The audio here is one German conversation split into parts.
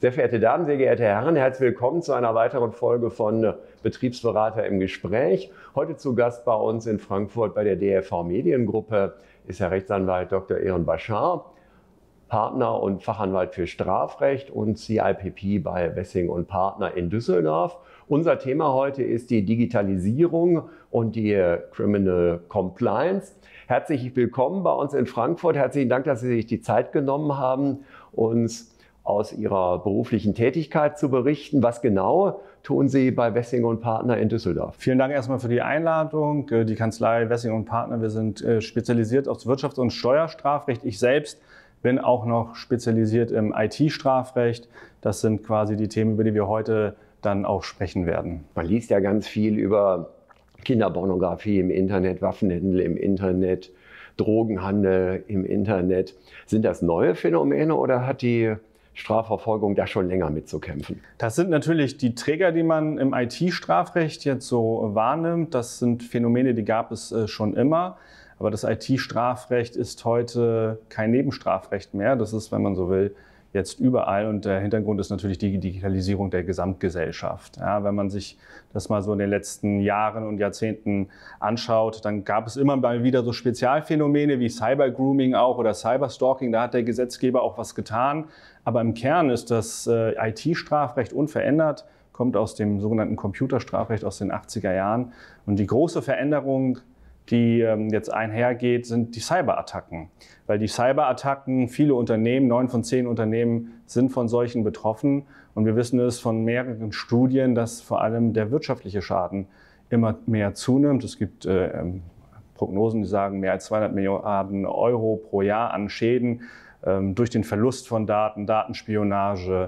Sehr verehrte Damen, sehr geehrte Herren, herzlich willkommen zu einer weiteren Folge von Betriebsberater im Gespräch. Heute zu Gast bei uns in Frankfurt bei der DRV Mediengruppe ist Herr Rechtsanwalt Dr. Ehren Bashar, Partner und Fachanwalt für Strafrecht und CIPP bei Wessing & Partner in Düsseldorf. Unser Thema heute ist die Digitalisierung und die Criminal Compliance. Herzlich willkommen bei uns in Frankfurt. Herzlichen Dank, dass Sie sich die Zeit genommen haben, uns aus Ihrer beruflichen Tätigkeit zu berichten. Was genau tun Sie bei Wessing & Partner in Düsseldorf? Vielen Dank erstmal für die Einladung. Die Kanzlei Wessing & Partner, wir sind spezialisiert aufs Wirtschafts- und Steuerstrafrecht. Ich selbst bin auch noch spezialisiert im IT-Strafrecht. Das sind quasi die Themen, über die wir heute dann auch sprechen werden. Man liest ja ganz viel über Kinderpornografie im Internet, Waffenhandel im Internet, Drogenhandel im Internet. Sind das neue Phänomene oder hat die Strafverfolgung da schon länger mitzukämpfen? Das sind natürlich die Träger, die man im IT-Strafrecht jetzt so wahrnimmt. Das sind Phänomene, die gab es schon immer. Aber das IT-Strafrecht ist heute kein Nebenstrafrecht mehr. Das ist, wenn man so will, jetzt überall. Und der Hintergrund ist natürlich die Digitalisierung der Gesamtgesellschaft. Ja, wenn man sich das mal so in den letzten Jahren und Jahrzehnten anschaut, dann gab es immer mal wieder so Spezialphänomene wie Cybergrooming auch oder Cyberstalking. Da hat der Gesetzgeber auch was getan. Aber im Kern ist das IT-Strafrecht unverändert, kommt aus dem sogenannten Computerstrafrecht aus den 80er Jahren. Und die große Veränderung, die jetzt einhergeht, sind die Cyberattacken. Weil die Cyberattacken, viele Unternehmen, 9 von 10 Unternehmen sind von solchen betroffen. Und wir wissen es von mehreren Studien, dass vor allem der wirtschaftliche Schaden immer mehr zunimmt. Es gibt Prognosen, die sagen, mehr als 200 Milliarden Euro pro Jahr an Schäden durch den Verlust von Daten, Datenspionage,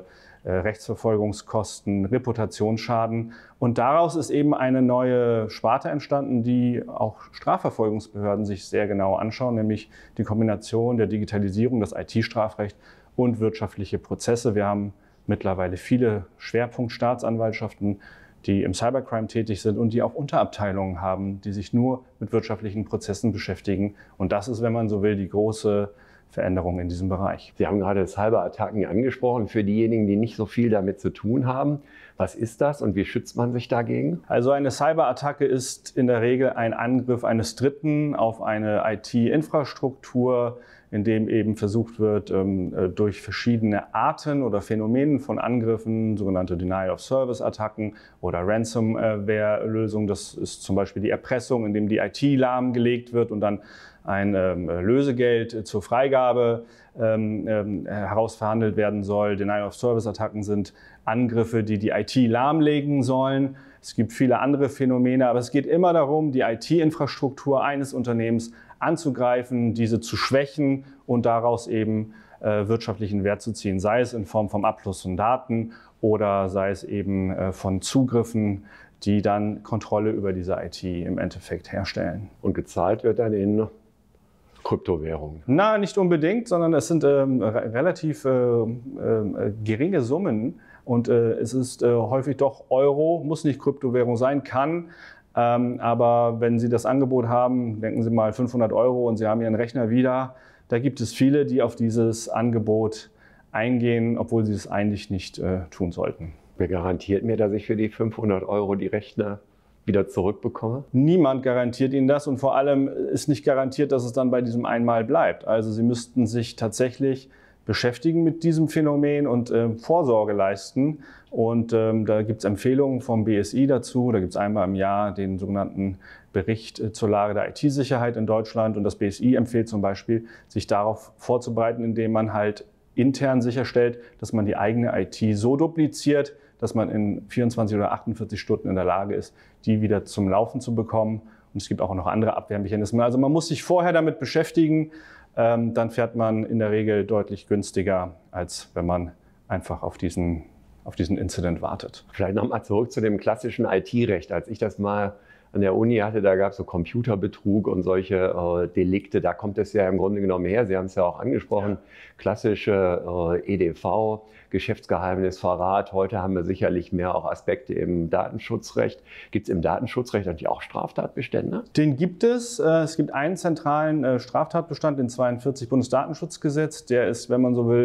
Rechtsverfolgungskosten, Reputationsschaden. Und daraus ist eben eine neue Sparte entstanden, die auch Strafverfolgungsbehörden sich sehr genau anschauen, nämlich die Kombination der Digitalisierung, das IT-Strafrecht und wirtschaftliche Prozesse. Wir haben mittlerweile viele Schwerpunktstaatsanwaltschaften, die im Cybercrime tätig sind und die auch Unterabteilungen haben, die sich nur mit wirtschaftlichen Prozessen beschäftigen. Und das ist, wenn man so will, die große Veränderungen in diesem Bereich. Sie haben gerade Cyberattacken angesprochen. Für diejenigen, die nicht so viel damit zu tun haben, was ist das und wie schützt man sich dagegen? Also eine Cyberattacke ist in der Regel ein Angriff eines Dritten auf eine IT-Infrastruktur, in dem eben versucht wird, durch verschiedene Arten oder Phänomene von Angriffen, sogenannte Denial-of-Service-Attacken oder Ransomware-Lösungen, das ist zum Beispiel die Erpressung, in dem die IT lahmgelegt wird und dann ein Lösegeld zur Freigabe herausverhandelt werden soll. Denial-of-Service-Attacken sind Angriffe, die die IT lahmlegen sollen. Es gibt viele andere Phänomene, aber es geht immer darum, die IT-Infrastruktur eines Unternehmens anzugreifen, diese zu schwächen und daraus eben wirtschaftlichen Wert zu ziehen, sei es in Form vom Abfluss von Daten oder sei es eben von Zugriffen, die dann Kontrolle über diese IT im Endeffekt herstellen. Und gezahlt wird dann in Kryptowährungen? Na, nicht unbedingt, sondern es sind relativ geringe Summen und es ist häufig doch Euro, muss nicht Kryptowährung sein, kann. Aber wenn Sie das Angebot haben, denken Sie mal 500 Euro und Sie haben Ihren Rechner wieder, da gibt es viele, die auf dieses Angebot eingehen, obwohl sie es eigentlich nicht tun sollten. Wer garantiert mir, dass ich für die 500 Euro die Rechner wieder zurückbekomme? Niemand garantiert Ihnen das und vor allem ist nicht garantiert, dass es dann bei diesem einmal bleibt. Also Sie müssten sich tatsächlich beschäftigen mit diesem Phänomen und Vorsorge leisten. Und da gibt es Empfehlungen vom BSI dazu. Da gibt es einmal im Jahr den sogenannten Bericht zur Lage der IT-Sicherheit in Deutschland. Und das BSI empfiehlt zum Beispiel, sich darauf vorzubereiten, indem man halt intern sicherstellt, dass man die eigene IT so dupliziert, dass man in 24 oder 48 Stunden in der Lage ist, die wieder zum Laufen zu bekommen. Und es gibt auch noch andere Abwehrmechanismen. Also man muss sich vorher damit beschäftigen, dann fährt man in der Regel deutlich günstiger, als wenn man einfach auf diesen Incident wartet. Vielleicht nochmal zurück zu dem klassischen IT-Recht. Als ich das mal an der Uni hatte, da gab es so Computerbetrug und solche Delikte. Da kommt es ja im Grunde genommen her. Sie haben es ja auch angesprochen, ja. Klassische EDV, Geschäftsgeheimnisverrat. Heute haben wir sicherlich mehr auch Aspekte im Datenschutzrecht. Gibt es im Datenschutzrecht eigentlich auch Straftatbestände? Den gibt es. Es gibt einen zentralen Straftatbestand, den 42 Bundesdatenschutzgesetz. Der ist, wenn man so will,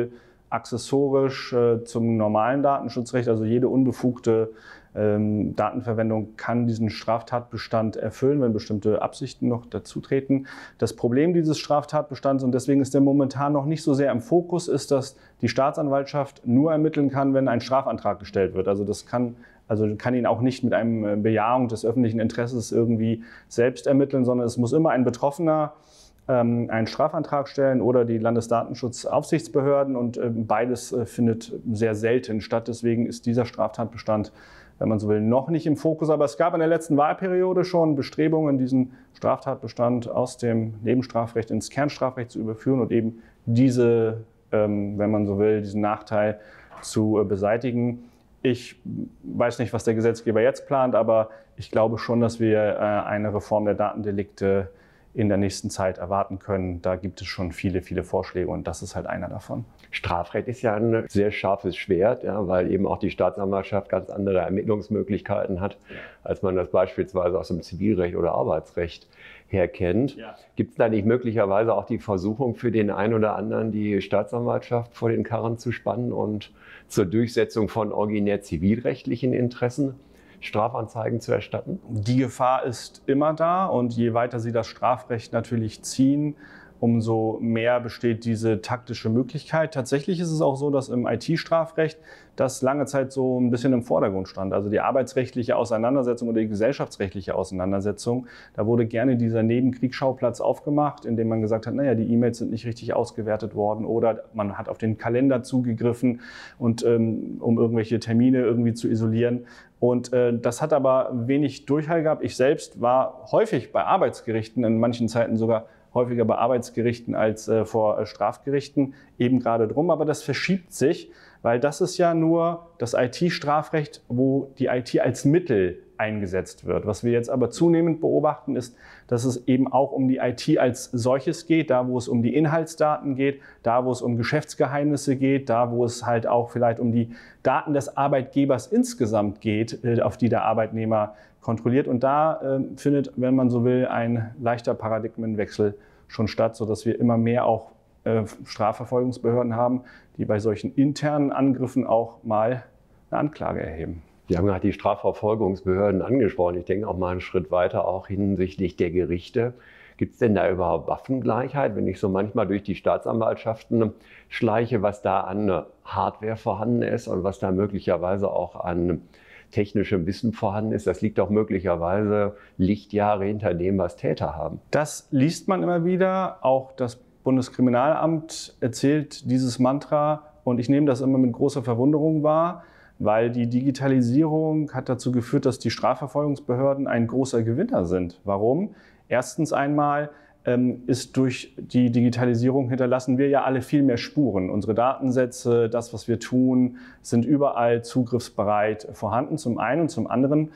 accessorisch zum normalen Datenschutzrecht. Also jede unbefugte Datenverwendung kann diesen Straftatbestand erfüllen, wenn bestimmte Absichten noch dazu treten. Das Problem dieses Straftatbestands, und deswegen ist der momentan noch nicht so sehr im Fokus, ist, dass die Staatsanwaltschaft nur ermitteln kann, wenn ein Strafantrag gestellt wird. Also das kann ihn auch nicht mit einem Bejahung des öffentlichen Interesses irgendwie selbst ermitteln, sondern es muss immer ein Betroffener einen Strafantrag stellen oder die Landesdatenschutzaufsichtsbehörden, und beides findet sehr selten statt. Deswegen ist dieser Straftatbestand, wenn man so will, noch nicht im Fokus. Aber es gab in der letzten Wahlperiode schon Bestrebungen, diesen Straftatbestand aus dem Nebenstrafrecht ins Kernstrafrecht zu überführen und eben wenn man so will, diesen Nachteil zu beseitigen. Ich weiß nicht, was der Gesetzgeber jetzt plant, aber ich glaube schon, dass wir eine Reform der Datendelikte in der nächsten Zeit erwarten können. Da gibt es schon viele, viele Vorschläge, und das ist halt einer davon. Strafrecht ist ja ein sehr scharfes Schwert, ja, weil eben auch die Staatsanwaltschaft ganz andere Ermittlungsmöglichkeiten hat, als man das beispielsweise aus dem Zivilrecht oder Arbeitsrecht her kennt. Ja. Gibt es da nicht möglicherweise auch die Versuchung für den einen oder anderen, die Staatsanwaltschaft vor den Karren zu spannen und zur Durchsetzung von originär zivilrechtlichen Interessen Strafanzeigen zu erstatten? Die Gefahr ist immer da, und je weiter Sie das Strafrecht natürlich ziehen, umso mehr besteht diese taktische Möglichkeit. Tatsächlich ist es auch so, dass im IT-Strafrecht das lange Zeit so ein bisschen im Vordergrund stand. Also die arbeitsrechtliche Auseinandersetzung oder die gesellschaftsrechtliche Auseinandersetzung, da wurde gerne dieser Nebenkriegsschauplatz aufgemacht, indem man gesagt hat, naja, die E-Mails sind nicht richtig ausgewertet worden, oder man hat auf den Kalender zugegriffen, und um irgendwelche Termine irgendwie zu isolieren. Und das hat aber wenig Durchhalt gehabt. Ich selbst war häufig bei Arbeitsgerichten, in manchen Zeiten sogar häufiger bei Arbeitsgerichten als vor Strafgerichten, eben gerade drum. Aber das verschiebt sich, weil das ist ja nur das IT-Strafrecht, wo die IT als Mittel eingesetzt wird. Was wir jetzt aber zunehmend beobachten, ist, dass es eben auch um die IT als solches geht, da wo es um die Inhaltsdaten geht, da wo es um Geschäftsgeheimnisse geht, da wo es halt auch vielleicht um die Daten des Arbeitgebers insgesamt geht, auf die der Arbeitnehmer kontrolliert. Und da findet, wenn man so will, ein leichter Paradigmenwechsel schon statt, sodass wir immer mehr auch Strafverfolgungsbehörden haben, die bei solchen internen Angriffen auch mal eine Anklage erheben. Sie haben gerade die Strafverfolgungsbehörden angesprochen. Ich denke auch mal einen Schritt weiter, auch hinsichtlich der Gerichte. Gibt es denn da überhaupt Waffengleichheit, wenn ich so manchmal durch die Staatsanwaltschaften schleiche, was da an Hardware vorhanden ist und was da möglicherweise auch an technischem Wissen vorhanden ist? Das liegt doch möglicherweise Lichtjahre hinter dem, was Täter haben. Das liest man immer wieder. Auch das Bundeskriminalamt erzählt dieses Mantra, und ich nehme das immer mit großer Verwunderung wahr, weil die Digitalisierung hat dazu geführt, dass die Strafverfolgungsbehörden ein großer Gewinner sind. Warum? Erstens einmal ist durch die Digitalisierung hinterlassen wir ja alle viel mehr Spuren. Unsere Datensätze, das, was wir tun, sind überall zugriffsbereit vorhanden, zum einen. Und zum anderen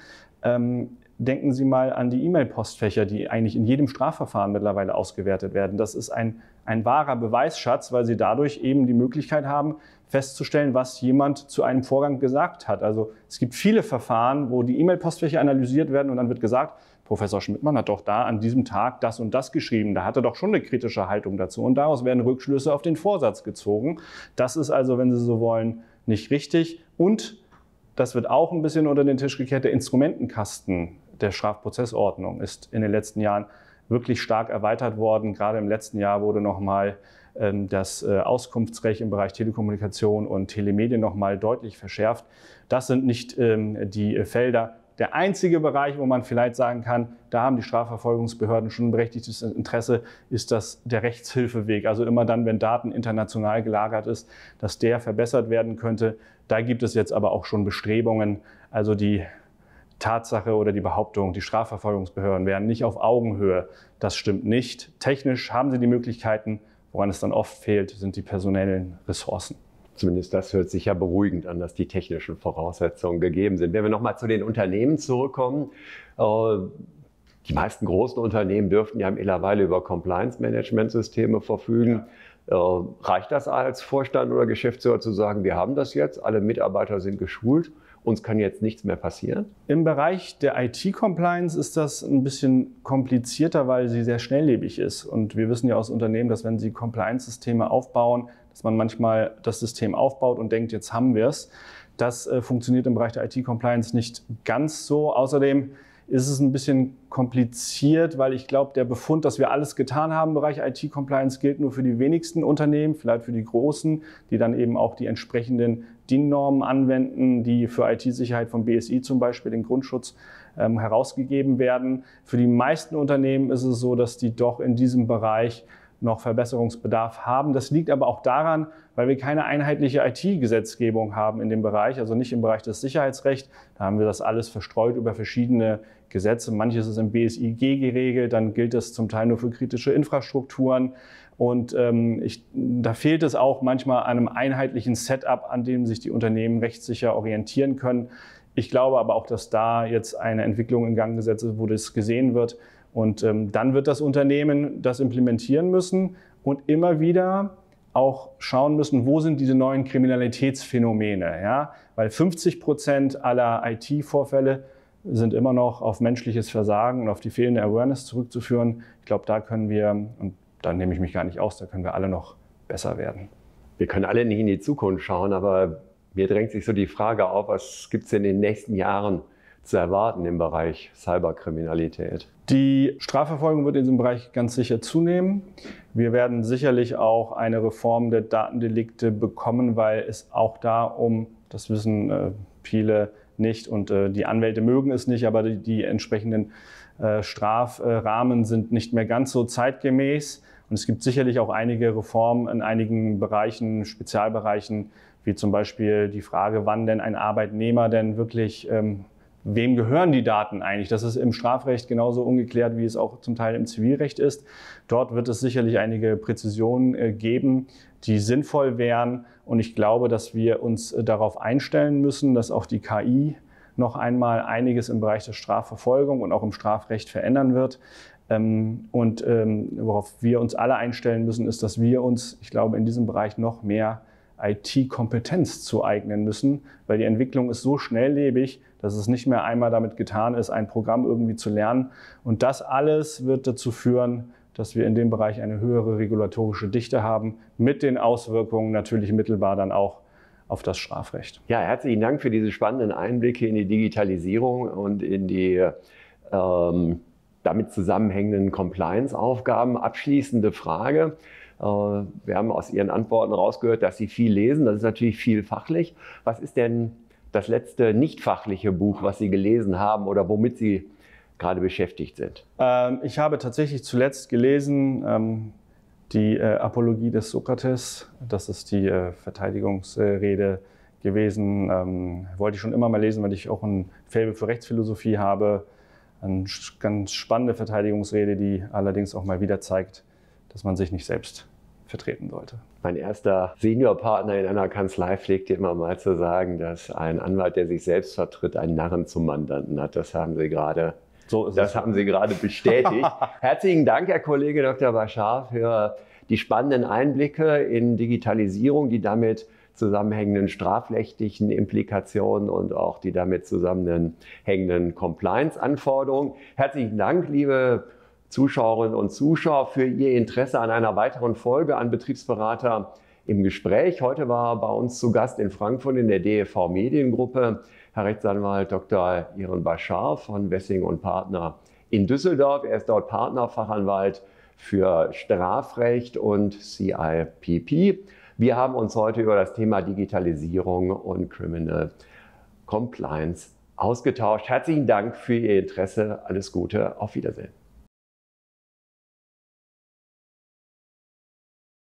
denken Sie mal an die E-Mail-Postfächer, die eigentlich in jedem Strafverfahren mittlerweile ausgewertet werden. Das ist ein wahrer Beweisschatz, weil Sie dadurch eben die Möglichkeit haben, festzustellen, was jemand zu einem Vorgang gesagt hat. Also es gibt viele Verfahren, wo die E-Mail-Postfächer analysiert werden, und dann wird gesagt, Professor Schmidtmann hat doch da an diesem Tag das und das geschrieben. Da hat er doch schon eine kritische Haltung dazu. Und daraus werden Rückschlüsse auf den Vorsatz gezogen. Das ist also, wenn Sie so wollen, nicht richtig. Und das wird auch ein bisschen unter den Tisch gekehrt. Der Instrumentenkasten der Strafprozessordnung ist in den letzten Jahren wirklich stark erweitert worden. Gerade im letzten Jahr wurde nochmal das Auskunftsrecht im Bereich Telekommunikation und Telemedien nochmal deutlich verschärft. Das sind nicht die Felder. Der einzige Bereich, wo man vielleicht sagen kann, da haben die Strafverfolgungsbehörden schon ein berechtigtes Interesse, ist der Rechtshilfeweg. Also immer dann, wenn Daten international gelagert ist, dass der verbessert werden könnte. Da gibt es jetzt aber auch schon Bestrebungen. Also die Tatsache oder die Behauptung, die Strafverfolgungsbehörden wären nicht auf Augenhöhe, das stimmt nicht. Technisch haben sie die Möglichkeiten. Woran es dann oft fehlt, sind die personellen Ressourcen. Zumindest das hört sich ja beruhigend an, dass die technischen Voraussetzungen gegeben sind. Wenn wir nochmal zu den Unternehmen zurückkommen, die meisten großen Unternehmen dürften ja mittlerweile über Compliance-Management-Systeme verfügen. Reicht das als Vorstand oder Geschäftsführer zu sagen, wir haben das jetzt, alle Mitarbeiter sind geschult? uns kann jetzt nichts mehr passieren? Im Bereich der IT-Compliance ist das ein bisschen komplizierter, weil sie sehr schnelllebig ist. Und wir wissen ja aus Unternehmen, dass wenn sie Compliance-Systeme aufbauen, dass man manchmal das System aufbaut und denkt, jetzt haben wir es. Das funktioniert im Bereich der IT-Compliance nicht ganz so. Außerdem ist es ein bisschen kompliziert, weil ich glaube, der Befund, dass wir alles getan haben im Bereich IT-Compliance, gilt nur für die wenigsten Unternehmen, vielleicht für die großen, die dann eben auch die entsprechenden DIN-Normen anwenden, die für IT-Sicherheit vom BSI zum Beispiel, den Grundschutz, herausgegeben werden. Für die meisten Unternehmen ist es so, dass die doch in diesem Bereich noch Verbesserungsbedarf haben. Das liegt aber auch daran, weil wir keine einheitliche IT-Gesetzgebung haben in dem Bereich, also nicht im Bereich des Sicherheitsrechts. Da haben wir das alles verstreut über verschiedene Gesetze. Manches ist im BSIG geregelt, dann gilt das zum Teil nur für kritische Infrastrukturen. Und da fehlt es auch manchmal an einem einheitlichen Setup, an dem sich die Unternehmen rechtssicher orientieren können. Ich glaube aber auch, dass da jetzt eine Entwicklung in Gang gesetzt ist, wo das gesehen wird. Und dann wird das Unternehmen das implementieren müssen und immer wieder auch schauen müssen, wo sind diese neuen Kriminalitätsphänomene. Ja? Weil 50% aller IT-Vorfälle sind immer noch auf menschliches Versagen und auf die fehlende Awareness zurückzuführen. Ich glaube, da können wir, und da nehme ich mich gar nicht aus, da können wir alle noch besser werden. Wir können alle nicht in die Zukunft schauen, aber mir drängt sich so die Frage auf, was gibt es in den nächsten Jahren zu erwarten im Bereich Cyberkriminalität? Die Strafverfolgung wird in diesem Bereich ganz sicher zunehmen. Wir werden sicherlich auch eine Reform der Datendelikte bekommen, weil es auch da das wissen viele nicht und die Anwälte mögen es nicht, aber die entsprechenden Strafrahmen sind nicht mehr ganz so zeitgemäß. Und es gibt sicherlich auch einige Reformen in einigen Bereichen, Spezialbereichen, wie zum Beispiel die Frage, wann denn ein Arbeitnehmer denn wirklich wem gehören die Daten eigentlich? Das ist im Strafrecht genauso ungeklärt, wie es auch zum Teil im Zivilrecht ist. Dort wird es sicherlich einige Präzisionen geben, die sinnvoll wären. Und ich glaube, dass wir uns darauf einstellen müssen, dass auch die KI noch einmal einiges im Bereich der Strafverfolgung und auch im Strafrecht verändern wird. Worauf wir uns alle einstellen müssen, ist, dass wir uns, ich glaube, in diesem Bereich noch mehr IT-Kompetenz zueignen müssen, weil die Entwicklung ist so schnelllebig, dass es nicht mehr einmal damit getan ist, ein Programm irgendwie zu lernen. Und das alles wird dazu führen, dass wir in dem Bereich eine höhere regulatorische Dichte haben, mit den Auswirkungen natürlich mittelbar dann auch auf das Strafrecht. Ja, herzlichen Dank für diese spannenden Einblicke in die Digitalisierung und in die damit zusammenhängenden Compliance-Aufgaben. Abschließende Frage. Wir haben aus Ihren Antworten rausgehört, dass Sie viel lesen. Das ist natürlich viel fachlich. Was ist denn das letzte nicht fachliche Buch, was Sie gelesen haben oder womit Sie gerade beschäftigt sind? Ich habe tatsächlich zuletzt gelesen die Apologie des Sokrates. Das ist die Verteidigungsrede gewesen. Wollte ich schon immer mal lesen, weil ich auch ein Faible für Rechtsphilosophie habe. Eine ganz spannende Verteidigungsrede, die allerdings auch mal wieder zeigt, dass man sich nicht selbst vertreten sollte. Mein erster Seniorpartner in einer Kanzlei pflegte immer mal zu sagen, dass ein Anwalt, der sich selbst vertritt, einen Narren zum Mandanten hat. Das haben Sie gerade, haben Sie gerade bestätigt. Herzlichen Dank, Herr Kollege Dr. Bashar, für die spannenden Einblicke in Digitalisierung, die damit zusammenhängenden strafrechtlichen Implikationen und auch die damit zusammenhängenden Compliance-Anforderungen. Herzlichen Dank, liebe Zuschauerinnen und Zuschauer, für Ihr Interesse an einer weiteren Folge an Betriebsberater im Gespräch. Heute war bei uns zu Gast in Frankfurt in der DEV Mediengruppe Herr Rechtsanwalt Dr. Ehren Bashar von Wessing & Partner in Düsseldorf. Er ist dort Partnerfachanwalt für Strafrecht und CIPP. Wir haben uns heute über das Thema Digitalisierung und Criminal Compliance ausgetauscht. Herzlichen Dank für Ihr Interesse. Alles Gute. Auf Wiedersehen.